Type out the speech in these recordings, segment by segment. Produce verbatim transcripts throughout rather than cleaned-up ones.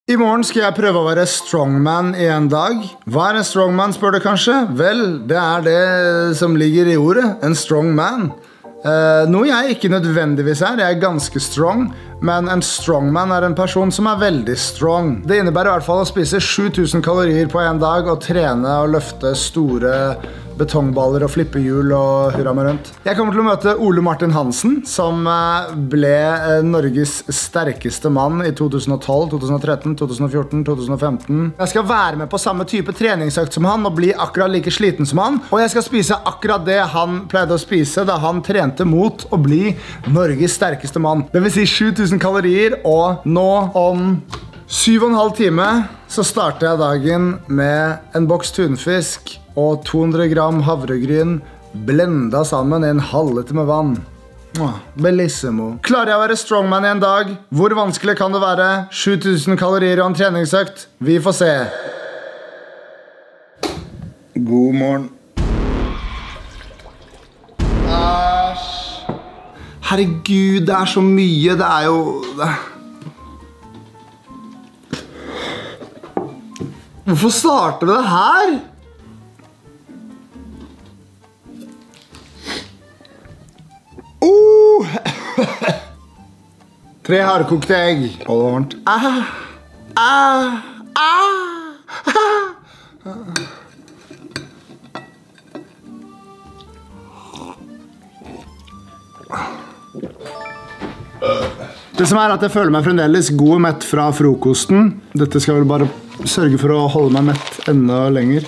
I morgen skal jeg prøve å være strongman i en dag. Hva er en strongman, spør du kanskje? Vel, det er det som ligger i ordet, en strongman. Uh, noe jeg ikke nødvendigvis er, jeg er ganske strong, men en strongman er en person som er veldig strong. Det innebærer i hvert fall å spise sju tusen kalorier på en dag og trene og løfte store betongballer og flippehjul og hurra meg rundt. Jeg kommer til å møte Ole Martin Hansen, som ble Norges sterkeste mann i to tusen og tolv, to tusen og tretten, to tusen og fjorten, to tusen og femten. Jeg skal være med på samme type treningsøkt som han og bli akkurat like sliten som han, og jeg skal spise akkurat det han pleide å spise da han trente mot å bli Norges sterkeste mann. Det vil si sju tusen kalorier, og nå om syv og en halv time så starter jeg dagen med en boks tunfisk og to hundre gram havregryn blenda sammen i en halvliter med vann. Bellissimo. Klarer jeg å være strongman i en dag? Hvor vanskelig kan det være? sju tusen kalorier og en treningsøkt? Vi får se. God morgen. Æsj. Herregud, det er så mye. Det er jo... Det... Hvorfor starter vi det her? Oh! Tre hardkokte egg. Og det var varmt. Ah, ah, ah, ah. Det som er at jeg føler meg fremdeles god og mett fra frokosten. Dette skal vel bare sørge for å holde meg mett enda lenger.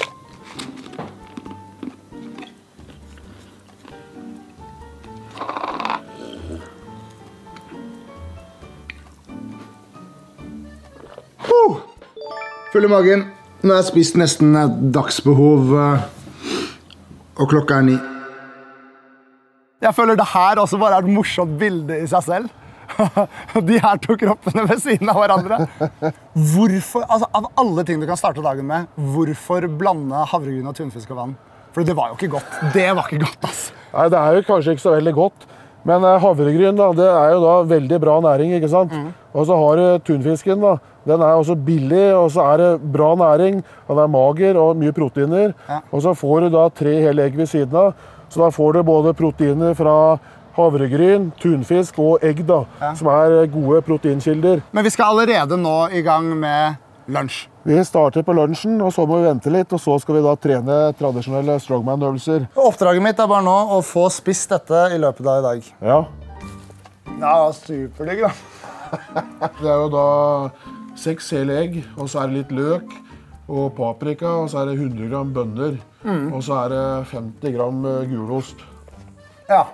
Uh, full i magen. Nå har jeg spist nesten et dagsbehov, og klokka er ni. Jeg føler det her også bare er et morsomt bilde i seg selv. De her to kroppene ved siden av hverandre. Hvorfor, altså av alle ting du kan starte dagen med, hvorfor blande havregryn og tunfisk og vann? For det var jo ikke godt. Det var ikke godt, ass. Nei, det er jo kanskje ikke så veldig godt. Men havregryn, da, det er jo da veldig bra næring, ikke sant? Mm. Og så har du tunfisken, da. Den er også billig, og så er det bra næring. Den er mager og mye proteiner. Ja. Og så får du da tre hele egg ved siden av. Så da får du både proteiner fra havregryn, tunfisk og egg, da, ja. Som er gode proteinkilder. Men vi skal allerede nå i gang med lunsj. Vi starter på lunsjen, og så må vi vente litt, og så skal vi da trene tradisjonelle strongman-øvelser. Oppdraget mitt er bare nå å få spist dette i løpet av i dag. Ja. Ja, superdigg, da. Det er jo da seks hele egg, og så er det litt løk og paprika, og så er det hundre gram bønner, mm. Og så er det femti gram gulost. Ja.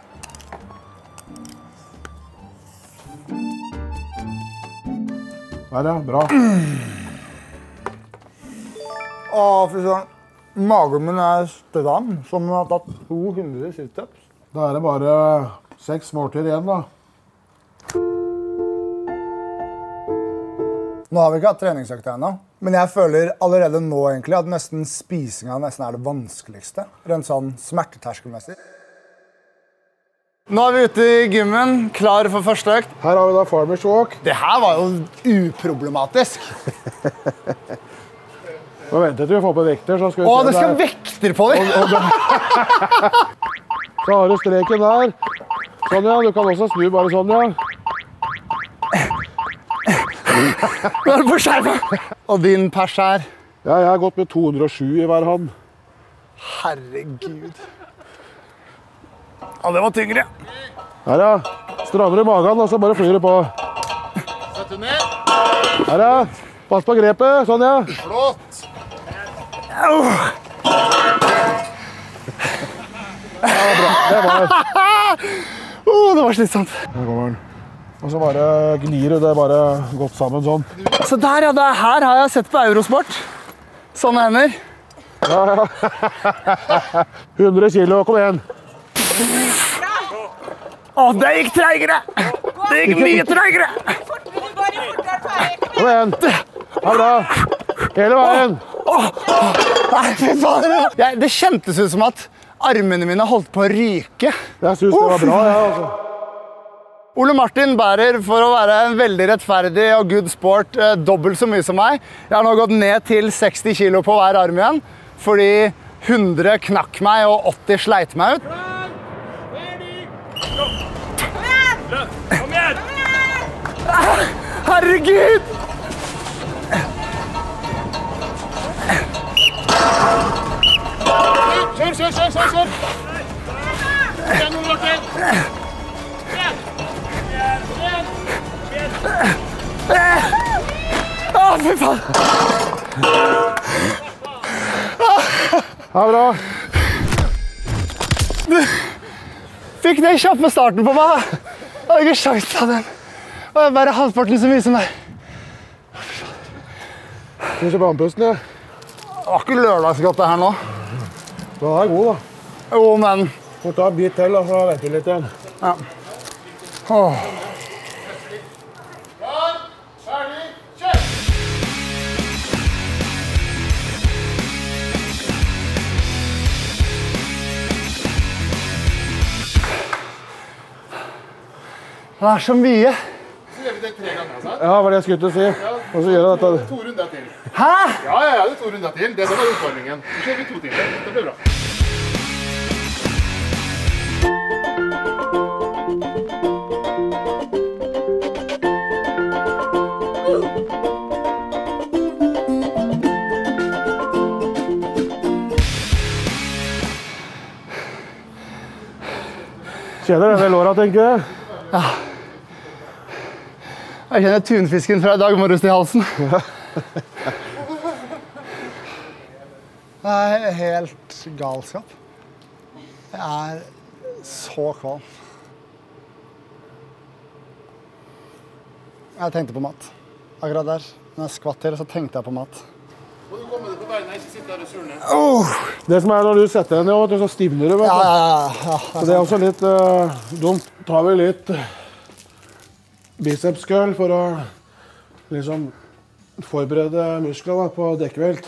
Der, ja. Bra. Åh, fy søren. Magen min er stram, som den har tatt to hundre sit-ups. Da er det bare seks måltider igjen, da. Nå har vi ikke hatt treningsøkt ennå, men jeg føler allerede nå egentlig at nesten spisingen nesten er det vanskeligste. Rent sånn smerteterskelmessig. Nå er vi ute i gymmen, klar for første økt. Her har vi da Farmers Walk. Det her var jo uproblematisk. Nå venter til vi får på vekter, så skal vi... Åh, det skal vekter på dem! Så har du streken der. Sånn, ja. Du kan også snu bare sånn, ja. Nå er det på skjermen! Og din pers her? Ja, jeg har gått med to hundre og sju i hver hånd. Herregud. Ja, det var tyngre. Her, ja. Strammer i magen, og så bare flyr det på. Sett du ned. Her, ja. Pass på grepet. Sånn, ja. Flott. Ja, bra. Det var... oh, det var slitsomt. Her kommer den. Og så bare gnir det bare godt sammen sånn. Så der, ja. Det her har jeg sett på Eurosport. Sånne hender. Ja, ja. hundre kilo, kom igjen. Åh, det gikk treigere! Det gikk mye treigere! Kom igjen! Ja, bra! Hele veien! Nei, fy faen! Det kjentes ut som at armene mine holdt på å ryke. Jeg synes det var bra, ja, altså. Ole Martin bærer, for å være en veldig rettferdig og good sport, eh, dobbelt så mye som meg. Jeg har nå gått ned til seksti kilo på hver arm igjen, fordi hundre knakk meg og åtti sleit meg ut. Kom igjen! Herregud! Kjør, kjør, kjør, kjør, kjør! Igjen, Ole Martin! Å, fy faen! Ja, bra. Du fikk det kjapt med starten på meg. Jeg hadde ikke sjans til den. Og jeg bare halvparten så mye som deg. Skal vi se på andpusten, ja. Det var ikke lørdagsgodt det her nå. Den er god, da. Jo, men... Får ta en bit til, da, så vet vi litt igjen. Ja. Åh. Klar, ferdig, kjør! Det er så mye. Så gjør vi det tre ganger, altså. Ja, var det jeg skulle til å si. Og så gjør jeg dette. To runder til. Hæ? Ja, ja, ja, det er to runder til. Det var utfordringen. Så kjører vi to til. Det blir bra. Kjenner denne låra, tenker jeg. Ja. Jeg kjenner tunfisken fra i dag morges i halsen. Det er helt galskap. Jeg er så kvalm. Jeg tenkte på mat. Akkurat der. Når jeg skvatt til, så tenkte jeg på mat. Må du komme deg på beina, ikke sitte her og surne. Oh. Det som er når du setter deg ned, så stivner du, vet du. Ja, ja, ja, ja. Så det er også litt uh, dumt. Tar vi litt bicepskøl for å liksom forberede musklene på dekkvelt.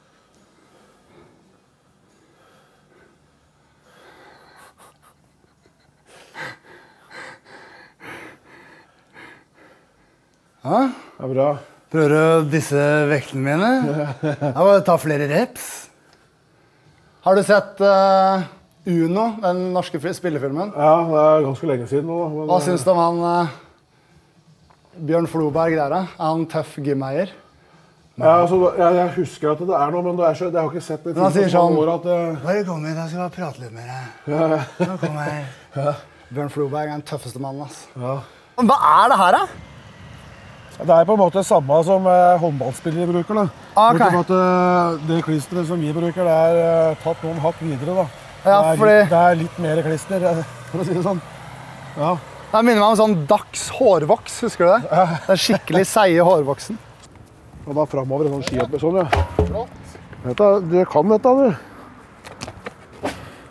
Ja, det er bra. Prøver du disse vektene mine? Jeg må ta flere reps. Har du sett uh, Uno, den norske spillefilmen? Ja, det er ganske lenge siden nå. Men, Hva syns du om han uh, Bjørn Floberg der, da? Er han tøff gymeier? Ja, altså, jeg, jeg husker at det er noe, men det er så, jeg har ikke sett det. Men han sier sånn, at, uh... bare kom hit, jeg skal bare prate litt med deg. Ja. Nå kom jeg. Ja. Bjørn Floberg er den tøffeste mannen, ass. Ja. Men hva er det her, da? Det er på en måte samme som uh, håndballspillere bruker, da. Okay. Bortsett fra at uh, det klisteret som vi bruker, det er uh, tatt noen hakk videre, da. Ja, det, er fordi... litt, det er litt mer klister, for å si det sånn. Ja. Det minner meg om sånn Dags hårvoks, husker du det? Ja. Den skikkelig seige hårvoksen. Og da fremover en sånn ski opp, sånn, ja. Dette, du kan dette, du.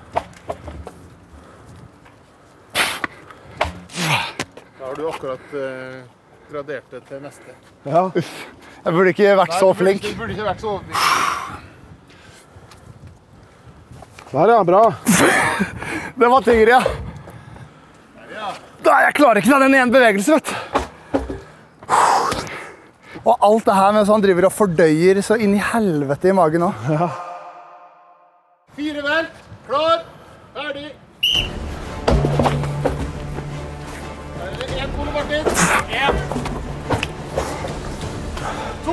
Da har du akkurat uh, gradert det til neste. Ja. Uff. Jeg burde ikke vært så flink. Du burde ikke vært så flink. Der, ja, bra. Det var tyngre, ja. Da, jeg klarer ikke den i en bevegelse, vet du. Og alt det her med sånn driver og fordøyer så inn i helvete i magen nå. Ja. Fire vel. Klar. Ferdig. Der er det en, Ole Martin. En. To.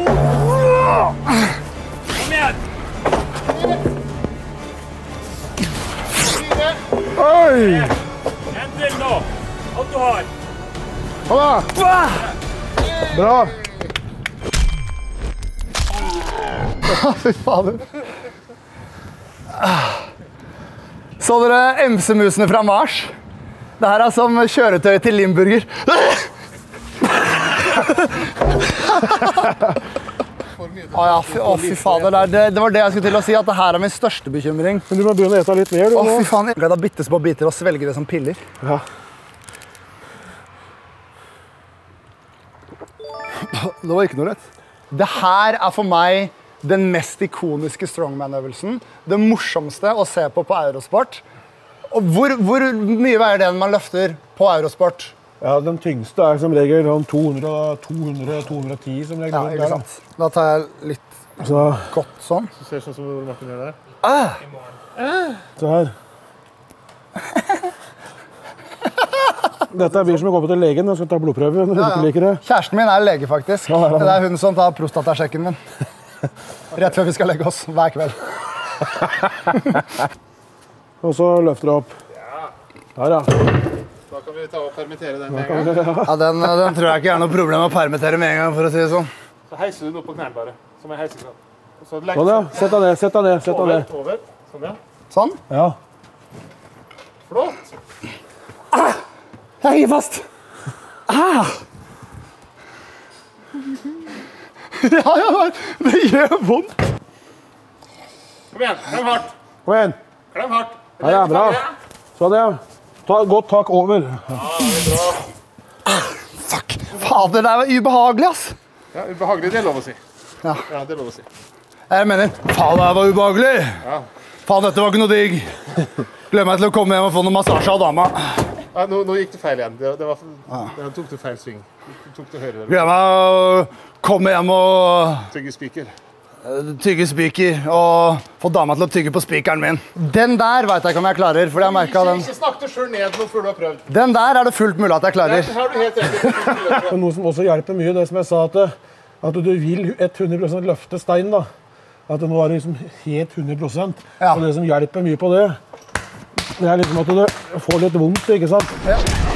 Kom igjen. Fire. Oi! En til nå. Alt du har. Kom da. Bra. Fy fader. Så dere emsemusene fra Mars? Det her er som kjøretøy til Limburger. Å ja, fy, å, fy fader. Det, det var det jeg skulle til å si, at det her er min største bekymring. Men du må begynne å ete litt mer, du. Å, nå. fy faen. Jeg gleder bitte små biter og svelger det som piller. Ja. Det var ikke noe rett. Det her er for meg den mest ikoniske strongman-øvelsen. Det morsomste å se på på Eurosport. Og hvor, hvor mye veier det man løfter på Eurosport? Ja, den tyngste er som regel to hundre til to hundre og ti som regel. Ja, ikke sant. Da tar jeg litt Så, godt sånn. Du ser sånn som Martin gjør der. Ah! så her. Dette er vi som har gått til legen og skal ta blodprøve når du Ja, ikke ja. liker det. Kjæresten min er lege, faktisk. Ja, ja, ja. Det er hun som tar prostatasjekken min. Rett før vi skal legge oss, hver kveld. Og så løfter du opp. Her, ja. Da kan vi ta og permittere den med en gang. Ja, den, den tror jeg ikke er noe problem å permittere med en gang, for å si det sånn. Så heiser du den opp på knærne bare, som en heisekran. Og så legger Sånn, ja. Sett deg ned, sett deg ned, sett deg over, ned. over. Sånn, ja. Sånn. Ja. Flott. Jeg gir fast. Ah! Ja, ja, det gjør vondt. Kom igjen, klem hardt. Kom igjen. Klem hardt. Her, ja, bra. Sånn, ja. Ta godt tak over. Fuck. Fader, det var ubehagelig, ass. Ja, ubehagelig, det er lov å si. Ja. Ja, det er lov å si. Jeg mener, faen, det var ubehagelig. Ja. Faen, dette var ikke noe digg. Gleder meg til å komme hjem og få noen massasje av dama. Ja, nå, nå gikk det feil igjen. Det, det var, det tok du feil sving. Du tok det høyre. Gleder meg å komme hjem og Tygge spiker. tygge spiker og få dama til å tygge på spikeren min. Den der vet jeg ikke om jeg klarer, for jeg har merket den. Ikke snakk deg selv ned nå før du har prøvd. Den der er det fullt mulig at jeg klarer. Det har du helt rett i. Noe som også hjelper mye, det som jeg sa, at, at du vil hundre prosent løfte stein, da. At nå er det liksom helt hundre prosent. Ja. Og det som hjelper mye på det, det er liksom at du får litt vondt, ikke sant? Ja.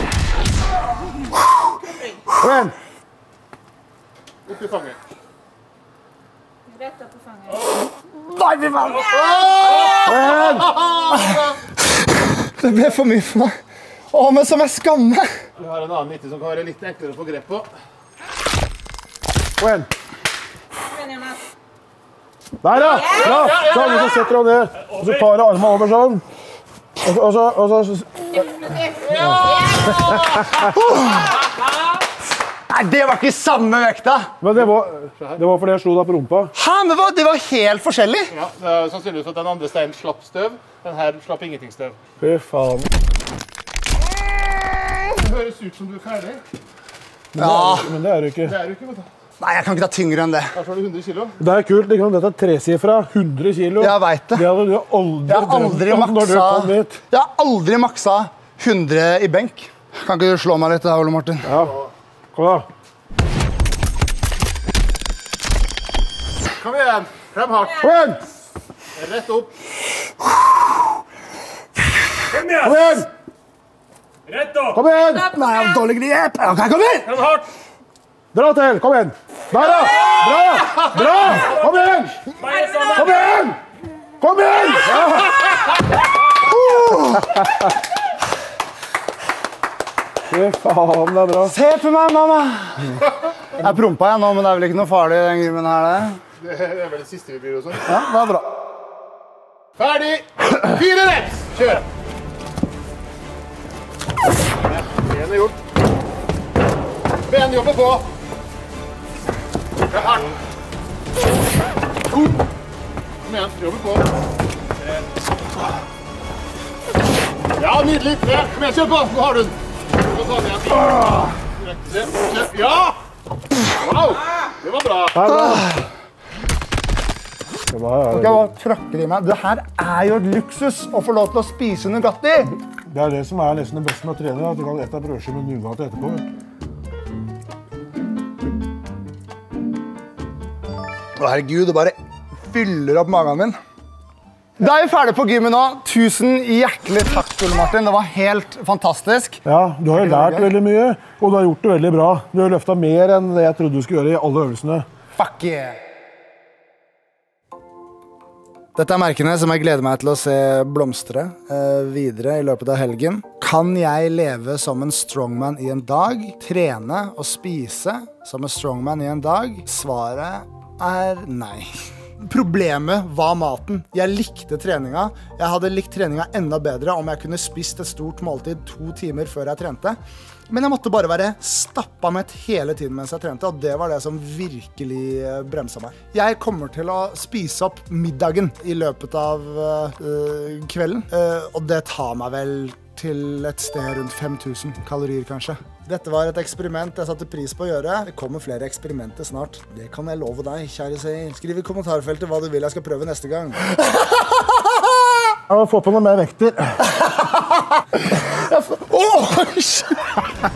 Kom igjen! Opp i fanget. Rett opp på fanget. Nei, fy faen! Kom igjen! Det ble for mye for meg. Å, men som jeg skammer. Vi har en annen nitti som kan være litt enklere å få grep på. Kom igjen! Kom igjen, Jonas. Der, ja! Bra! Sånn, og så setter du ned. Og så tar du armene over sånn. Og så, og så, og så Nei, det var ikke samme vekta. Men det var, det var fordi jeg slo deg på rumpa. Hæ, men hva? Det var helt forskjellig. Ja, det er sannsynligvis at den andre steinen slapp støv. Den her slapp ingenting støv. Fy faen. Det høres ut som du er ferdig. Ja. Men det er du ikke. Det er du ikke, vet du. Nei, jeg kan ikke ta tyngre enn det. Her tar du hundre kilo. Det er kult, liksom. Dette er tresifra, hundre kilo. Jeg vet det. Det hadde du aldri, Jeg har aldri drømt om når du maksa, kom hit. jeg har aldri maksa hundre i benk. Kan ikke du slå meg litt da, Ole Martin? Ja. Kom da. Kom igjen. Klem hardt. Kom igjen! Rett opp. Kom igjen! Kom igjen! Rett opp! Kom igjen! Nei, jeg har dårlig grep. Ok, kom igjen! Klem hardt. Dra til! Kom igjen! Der, da! Bra! Bra! Kom igjen! Bare sammen! Kom igjen! Kom igjen! Ja. Fy faen, det er bra. Se på meg, mamma! Jeg prompa jeg nå, men det er vel ikke noe farlig i den gymmen her, det? Det er vel det siste vi bryr oss om. Ja, det er bra. Ferdig. Fire reps. Kjør. Ja, en er gjort. Ben jobber på. Det er hardt. To. Kom igjen, jobber på. Ja, nydelig. Tre. Kom igjen, kjør på. Nå har du den. Nå tar vi igjen. Kjør. Ja! Wow, det var bra. Det er bra. Det var, Jeg bare tråkker i meg. Det her er jo et luksus å få lov til å spise Nugatti. det er det som er nesten det beste med å trene, at du kan ete brødskive med Nugatti etterpå. Å, herregud, det bare fyller opp magen min. Da er vi ferdig på gymmen nå. Tusen hjertelig takk, Ole Martin. Det var helt fantastisk. Ja, du har jo lært veldig mye, og du har gjort det veldig bra. Du har løftet mer enn det jeg trodde du skulle gjøre i alle øvelsene. Fuck yeah! Dette er merkene som jeg gleder meg til å se blomstre eh, videre i løpet av helgen. Kan jeg leve som en strongman i en dag? Trene og spise som en strongman i en dag? Svaret er nei. Problemet var maten. Jeg likte treninga. Jeg hadde likt treninga enda bedre om jeg kunne spist et stort måltid to timer før jeg trente. Men jeg måtte bare være stappa mett hele tiden mens jeg trente, og det var det som virkelig bremsa meg. Jeg kommer til å spise opp middagen i løpet av uh, kvelden, uh, og det tar meg vel til et sted rundt fem tusen kalorier, kanskje. Dette var et eksperiment jeg satte pris på å gjøre. Det kommer flere eksperimenter snart. Det kan jeg love deg, kjære seer. Skriv i kommentarfeltet hva du vil jeg skal prøve neste gang. Jeg må få på noe mer vekter. Åh!